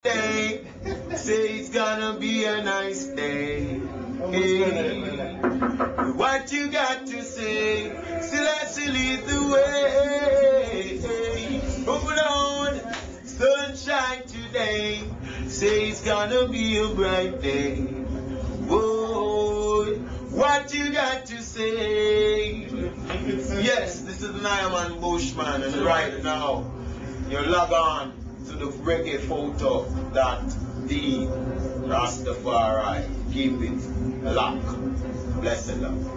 day. Say it's gonna be a nice day. Hey, what you got to say? Celeste lead the way. Hold on, sunshine today. Say it's gonna be a bright day. Whoa, what you got to say? Yes, this is Nyaman Bushman, and right now you log on to the reggae photo.de Rastafari. Keep it locked. Blessed love.